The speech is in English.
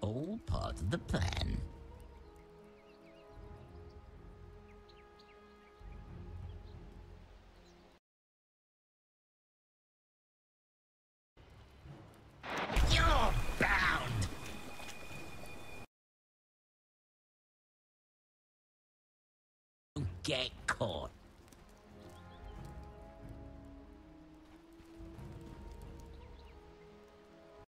All part of the plan. You're bound! Don't get caught.